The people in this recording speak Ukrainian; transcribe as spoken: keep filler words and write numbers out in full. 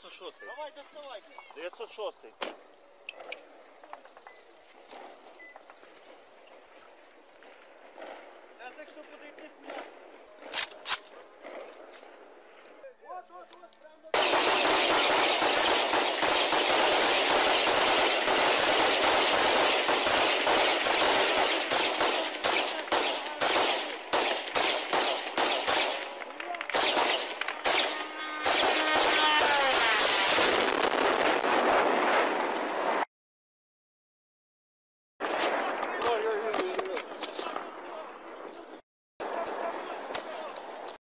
дев'ятсот шостий. Давай, доставай. дев'ятсот шостий. Зараз якщо буде йти хуя.